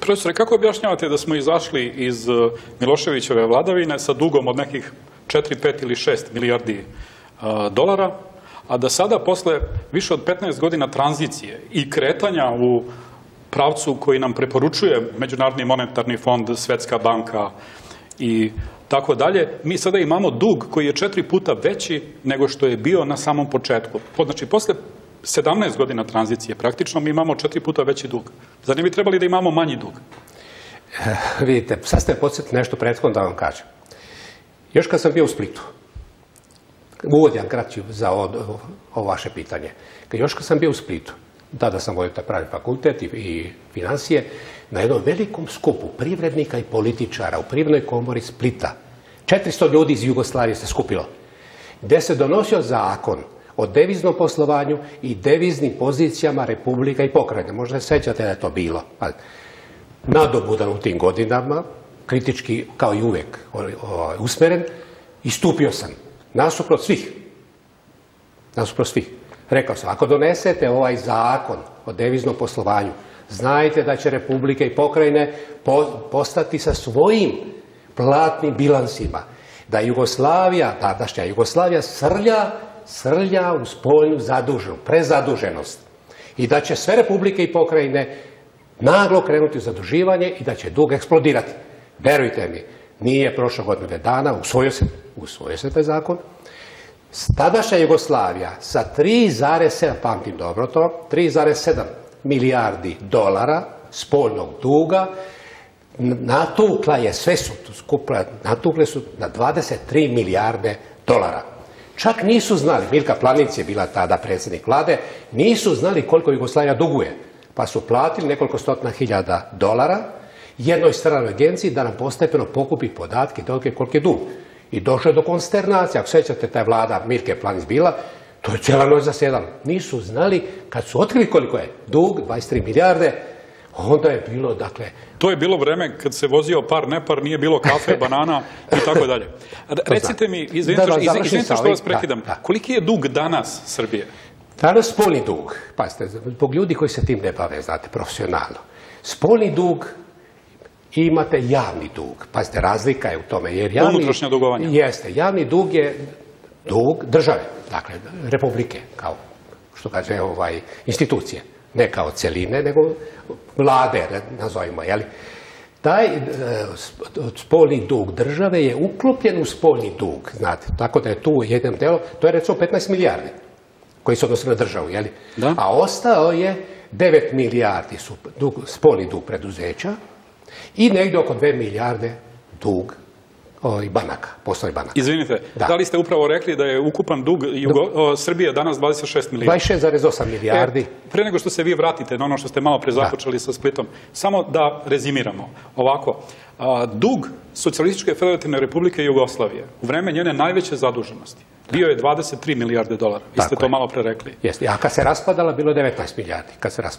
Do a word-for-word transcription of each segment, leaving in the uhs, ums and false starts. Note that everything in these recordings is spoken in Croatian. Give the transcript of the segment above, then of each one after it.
Profesore, kako objašnjavate da smo izašli iz Miloševićeve vladavine sa dugom od nekih četiri, pet ili šest milijardi dolara, a da sada posle više od petnaest godina tranzicije i kretanja u pravcu koji nam preporučuje Međunarodni monetarni fond, Svetska banka i tako dalje, mi sada imamo dug koji je četiri puta veći nego što je bio na samom početku. Znači, posle sedamnaest godina tranzicije praktično mi imamo četiri puta veći dug. Zar ne bi trebali da imamo manji dug? Vidite, sad ste podsjetili nešto prethodno da vam kažem. Još kad sam bio u Splitu, uvodjam kraći za ovo vaše pitanje, još kad sam bio u Splitu, tada sam vodio taj pravi fakultet i financije, na jednom velikom skupu privrednika i političara u Privrednoj komori Splita, četiristo ljudi iz Jugoslavije se skupilo, gdje se donosio zakon o deviznom poslovanju i deviznim pozicijama republika i pokrajine. Možda se sjećate da je to bilo. Nadobudan u tim godinama, kritički kao i uvijek usmeren, istupio sam nasuprot svih. Nasuprot svih. Rekao sam, ako donesete ovaj zakon o deviznom poslovanju, znajte da će republike i pokrajine postati sa svojim platnim bilansima. Da Jugoslavija, tadašnja Jugoslavija, srlja srlja u spoljnu zaduženu, prezaduženost. I da će sve republike i pokrajine naglo krenuti u zaduživanje i da će dug eksplodirati. Verujte mi, nije prošlo godine dana, usvojio se, usvojio se taj zakon. Tadašnja Jugoslavija sa tri zarez sedam, pamtim dobro to, tri zarez sedam milijardi dolara spoljnog duga, natukla je, sve su skupila, natukle su na dvadeset tri milijarde dolara. Čak nisu znali, Milka Planinc je bila tada predsjednik vlade, nisu znali koliko Jugoslavija duguje. Pa su platili nekoliko stotina hiljada dolara jednoj stranoj agenciji da nam postepeno pokupi podatke koliki je dug. I došlo je do konsternacije. Ako sjećate, ta vlada Milke Planinc bila, to je cijela noć zasjedala. Nisu znali, kad su otkrili koliko je dug, dvadeset tri milijarde, onda je bilo, dakle... To je bilo vreme kad se vozio par nepar, nije bilo kafe, banana i tako dalje. Recite mi, izvinite što vas prekidam, koliki je dug danas Srbije? Danas spoljni dug, pazite, zbog ljudi koji se tim ne bave, znate, profesionalno. Spoljni dug i imate javni dug. Pazite, razlika je u tome. Unutrašnje dugovanje. Jeste, javni dug je dug države, dakle, republike, kao što kaže institucije. Ne kao celine, nego vlade, nazovimo, jeli? Taj spoljni dug države je uklopljen u spoljni dug, znate, tako da je tu jedan delo, to je recimo petnaest milijardi koji se odnose na državu, jeli? A ostao je devet milijardi spoljni dug preduzeća i negdje oko dve milijarde dug banaka, poslovnih banaka. Izvinite, da li ste upravo rekli da je ukupan dug Srbije danas dvadeset šest milijardi? dvadeset šest zarez osam milijardi. Pre nego što se vi vratite na ono što ste malo pre započeli sa Splitom, samo da rezimiramo. Ovako, dug Socijalističke federativne republike Jugoslavije u vreme njene najveće zaduženosti bio je dvadeset tri milijarde dolara. Vi ste to malo pre rekli. Jeste, a kad se raspadala bilo je devetnaest milijardi.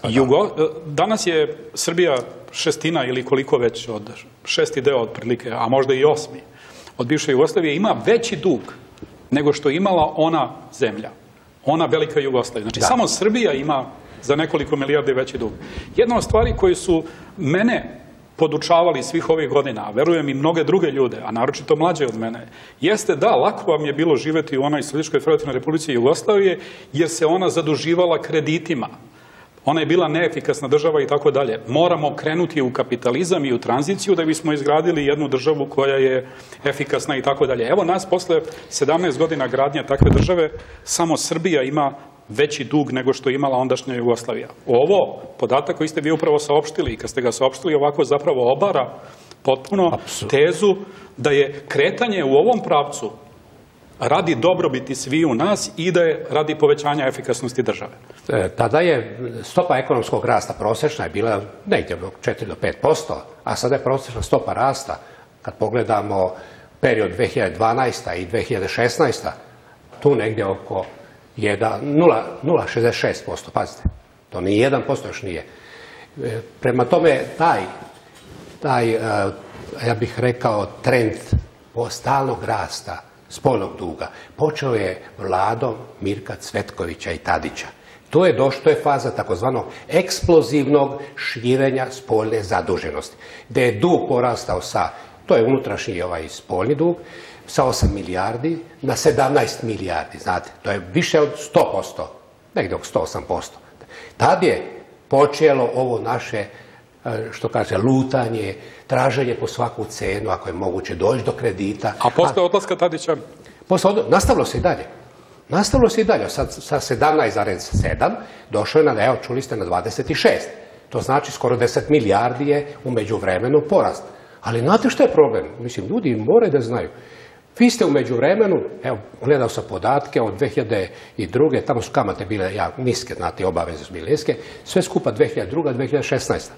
Danas je Srbija šestina ili koliko već od šesti deo otprilike, a možda i osmi od bivše Jugoslavije, ima veći dug nego što je imala ona zemlja, ona velika Jugoslavija. Znači, samo Srbija ima za nekoliko milijardi veći dug. Jedna od stvari koje su mene podučavali svih ovih godina, a verujem i mnoge druge ljude, a naročito mlađe od mene, jeste da lako vam je bilo živjeti u onoj Socijalističkoj federativnoj republici Jugoslavije, jer se ona zaduživala kreditima. Ona je bila neefikasna država i tako dalje. Moramo krenuti u kapitalizam i u tranziciju da bismo izgradili jednu državu koja je efikasna i tako dalje. Evo nas, posle sedamnaest godina gradnje takve države, samo Srbija ima veći dug nego što je imala ondašnja Jugoslavija. Ovo, podatak koji ste vi upravo saopštili i kad ste ga saopštili ovako zapravo obara potpuno tezu da je kretanje u ovom pravcu radi dobrobiti svi u nas i da je radi povećanja efikasnosti države. Tada je stopa ekonomskog rasta prosječna je bila negdje četiri do pet posto, a sada je prosječna stopa rasta, kad pogledamo period dve hiljade dvanaesta. i dve hiljade šesnaesta. tu negdje oko nula zarez šezdeset šest posto, pazite, to ni jedan posto još nije. Prema tome, taj, taj, ja bih rekao, trend stalnog rasta spoljnog duga počeo je vladom Mirka Cvetkovića i Tadića. to je došlo, to je faza takozvanog eksplozivnog širenja spoljne zaduženosti, gdje je dug porastao sa, to je unutrašnji ovaj spoljni dug, sa osam milijardi na sedamnaest milijardi, znate, to je više od sto posto, negdje oko sto osam posto. Tad je počelo ovo naše, što kaže, lutanje, traženje po svaku cenu, ako je moguće doći do kredita. A posle odlaska Tadića? Posle od... Nastavilo se i dalje. Nastavilo se i dalje. Sad, sa sedamnaest zarez sedam došlo je na, evo, čuli ste, na dvadeset šest. To znači skoro deset milijardi je u međuvremenu porast. Ali znate što je problem? Mislim, ljudi moraju da znaju. Vi ste u međuvremenu, evo, gledao sam podatke od dve hiljade druge. Tamo su kamate bile ja, niske, znate, obaveze su bile niske, sve skupa dve hiljade druga. dve hiljade šesnaesta.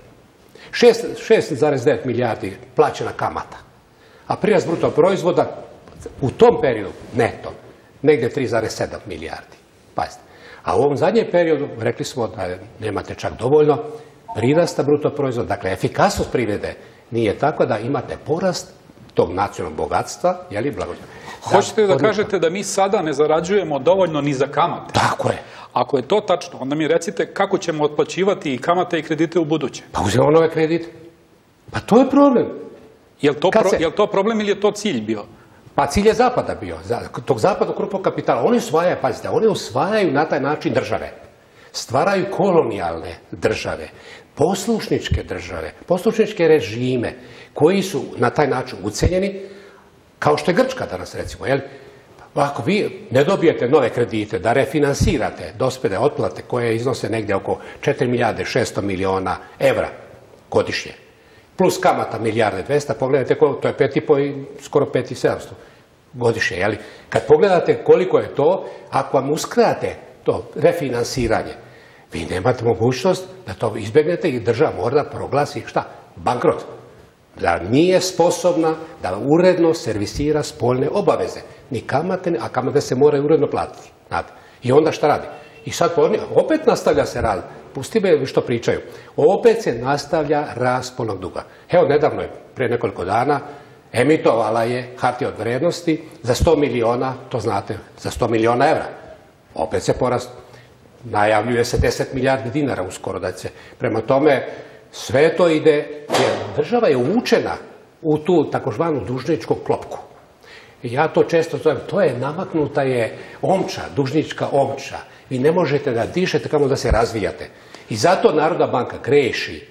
šest zarez devet milijardi plaćena kamata, a prirast bruto proizvoda u tom periodu neto negdje tri zarez sedam milijardi. Pazite. A u ovom zadnjem periodu rekli smo da nemate čak dovoljno prirasta bruto proizvoda, dakle efikasnost privrede nije tako da imate porast tog nacionalnog bogatstva, je li blagođe. Hoćete da kažete da mi sada ne zarađujemo dovoljno ni za kamate? Tako je. Ako je to tačno, onda mi recite kako ćemo otplaćivati i kamate i kredite u buduće. Pa uzimamo nove kredite. Pa to je problem. Je li to, pro, se... je li to problem ili je to cilj bio? Pa cilj je Zapada bio, tog zapadnog krupnog kapitala. Oni usvajaju, pazite, oni usvajaju na taj način države. Stvaraju kolonijalne države, poslušničke države, poslušničke režime koji su na taj način ucenjeni, kao što je Grčka danas, recimo, jel? Ako vi ne dobijete nove kredite, da refinansirate dospjele otplate koje iznose negdje oko četiri milijarde šesto miliona evra godišnje, plus kamata milijarde dvesta, pogledajte koliko, to je pet i po i skoro pet i sedamsto godišnje, jel? Kad pogledate koliko je to, ako vam uskrate to refinansiranje, vi nemate mogućnost da to izbjegnete i država mora da proglasi šta? Bankrot. Da nije sposobna da uredno servisira spoljne obaveze. Ni kamate, a kamate se moraju uredno platiti. Znate. I onda šta radi? I sad opet nastavlja se rad. Pusti me što pričaju. Opet se nastavlja rast spoljnog duga. Evo, nedavno je, prije nekoliko dana, emitovala je hartije od vrednosti za sto miliona, to znate, za sto miliona evra. Opet se porast. Najavljuje se deset milijardi dinara uskoro da će. Prema tome, sve to ide, jer država je uvučena u tu takozvanu dužničku klopku. I ja to često zovem, to je namaknuta je omča, dužnička omča. Vi ne možete da dišete kamo da se razvijate. I zato Narodna banka greši.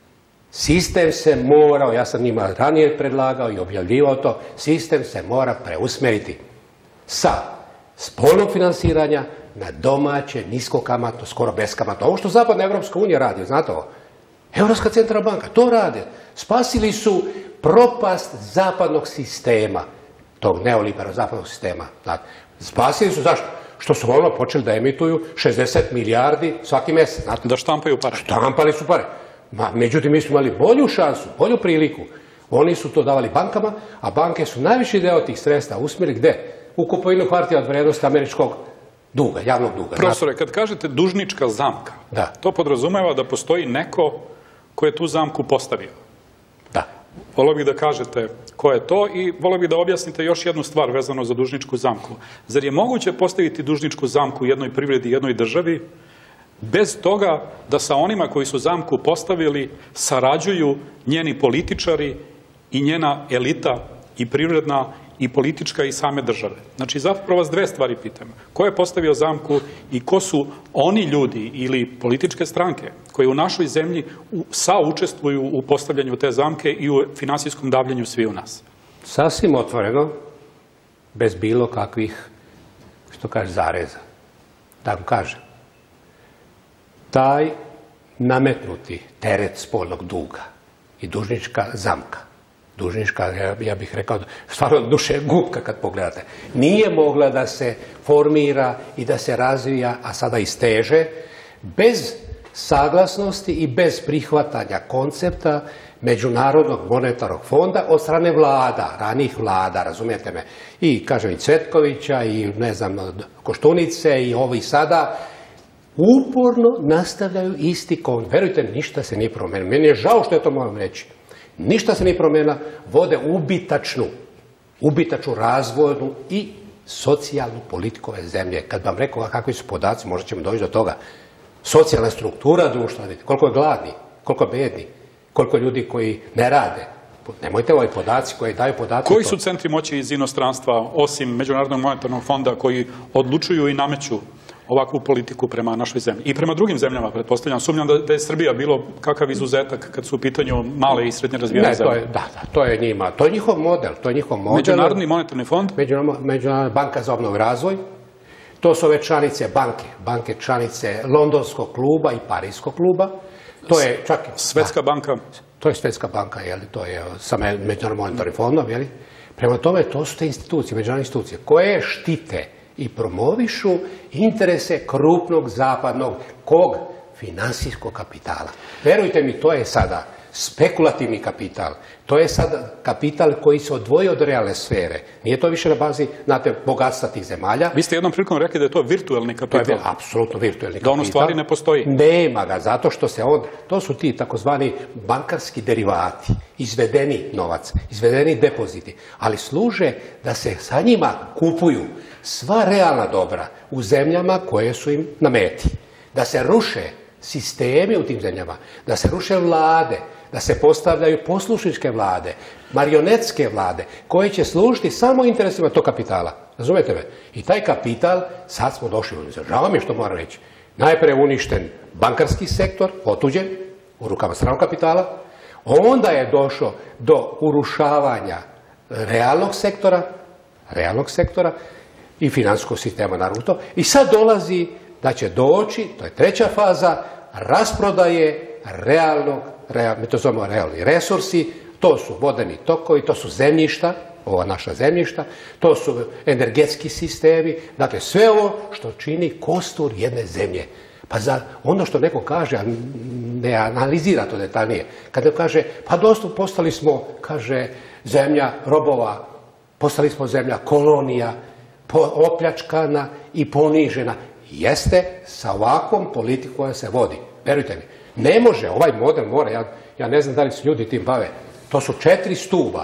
Sistem se mora, ja sam njima ranije predlagao i objavljivao to, sistem se mora preusmeriti sa spoljnog finansiranja na domaće, nisko kamatno, skoro beskamatno. Ovo što Zapadna Evropska unija radi, znate ovo? Europska centralna banka, to rade. Spasili su propast zapadnog sistema, tog neoliberalnog zapadnog sistema. Spasili su, zašto? Što su ono počeli da emituju šezdeset milijardi svaki mjesec. Znate? Da štampaju pare. Štampali su pare. Ma, međutim, mi smo imali bolju šansu, bolju priliku. Oni su to davali bankama, a banke su najviši deo tih sredstva usmjerili gde? U kupovinu hartija od vrednosti američkog duga, javnog duga. Profesore, kad kažete dužnička zamka, da. To podrazumeva da postoji neko ko je tu zamku postavio. Da. Volio bih da kažete ko je to i volio bih da objasnite još jednu stvar vezano za dužničku zamku. Zar je moguće postaviti dužničku zamku u jednoj privredi, jednoj državi, bez toga da sa onima koji su zamku postavili sarađuju njeni političari i njena elita i privredna i politička i same države? Znači, zapravo vas dve stvari pitam. Ko je postavio zamku i ko su oni ljudi ili političke stranke koji u našoj zemlji saučestvuju u postavljanju te zamke i u finansijskom davljenju svi u nas? Sasvim otvoreno, bez bilo kakvih, što kaže, zareza. Da vam kažem, taj nametnuti teret spoljnog duga i dužnička zamka, dužnička, ja bih rekao, stvarno duše gubka kad pogledate, nije mogla da se formira i da se razvija, a sada isteže, bez saglasnosti i bez prihvatanja koncepta Međunarodnog monetarnog fonda od strane vlada, ranih vlada, razumijete me, i kažem i Cvetkovića i ne znam, Koštunice i ovi sada, uporno nastavljaju isti koncept. Verujte, ništa se nije promenilo. Meni je žao što je to moram reći. Ništa se nije promenilo, vode ubitačnu, ubitačnu razvojnu i socijalnu politiku ove zemlje. Kad vam rekao kakvi su podaci, možda ćemo doći do toga. socijalna struktura društva, koliko je gladni, koliko je bedni, koliko je ljudi koji ne rade. Nemojte ovaj podaci koji daju podaci. Koji su centri moći iz inostranstva, osim Međunarodnog monetarnog fonda, koji odlučuju i nameću ovakvu politiku prema našoj zemlji? I prema drugim zemljama, pretpostavljam. Sumnjam da je Srbija bilo kakav izuzetak kad su u pitanju male i srednje razvijene zemlje. Da, da, to je njima. To je njihov model. To je njihov model. Međunarodni monetarni fond? Međunarodna banka za obnovu i razvoj. To su ove članice banke. Banke članice Londonskog kluba i Parijskog kluba. To je čak... Svetska banka? To je Svetska banka, jel? To je sa Međunarodnim monetarnim fondom, jel? Prema tome, to su te institucije, međunarodne institucije, koje štite i promovišu interese krupnog zapadnog, kog? Finansijskog kapitala. Verujte mi, to je sada spekulativni kapital. To je sada kapital koji se odvoji od realne sfere. Nije to više na bazi, znate, bogatstva tih zemalja. Vi ste jednom prilikom rekli da je to virtuelni kapital. To je apsolutno virtuelni kapital. Da ono stvari ne postoji. Nema ga, zato što se on, to su ti takozvani bankarski derivati, izvedeni novac, izvedeni depoziti, ali služe da se sa njima kupuju sva realna dobra u zemljama koje su im na meti. Da se ruše sistemi u tim zemljama, da se ruše vlade, da se postavljaju poslušničke vlade, marionetske vlade, koje će služiti samo interesima tog kapitala. Razumete me? I taj kapital, sad smo došli, žao mi je što moram reći, najprije uništen bankarski sektor, otuđen, u rukama stranog kapitala, onda je došlo do urušavanja realnog sektora, realnog sektora i financijskog sistema, naravno to. I sad dolazi da će doći, to je treća faza, rasprodaje realnog, real, mi to zovemo realni resursi, to su vodeni tokovi, to su zemljišta, ova naša zemljišta, to su energetski sistemi, dakle sve ovo što čini kostur jedne zemlje. Pa za ono što neko kaže, a ne analizira to detaljnije, kada kaže, pa dosta postali smo, kaže, zemlja robova, postali smo zemlja kolonija, opljačkana i ponižena. Jeste sa ovakvom politikom koja se vodi. Verujte mi, ne može, ovaj model mora, ja, ja ne znam da li se ljudi tim bave, to su četiri stuba.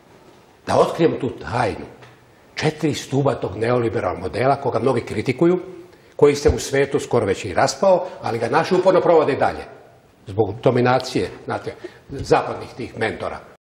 Da otkrijemo tu tajnu. Četiri stuba tog neoliberalnog modela, koga mnogi kritikuju, koji se u svetu skoro već i raspao, ali ga naši uporno provode i dalje. Zbog dominacije, znate, zapadnih tih mentora.